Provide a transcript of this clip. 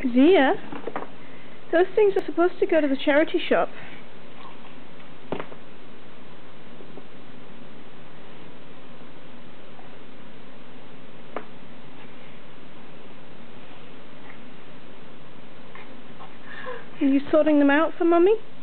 Jadzia, those things are supposed to go to the charity shop. Are you sorting them out for Mummy?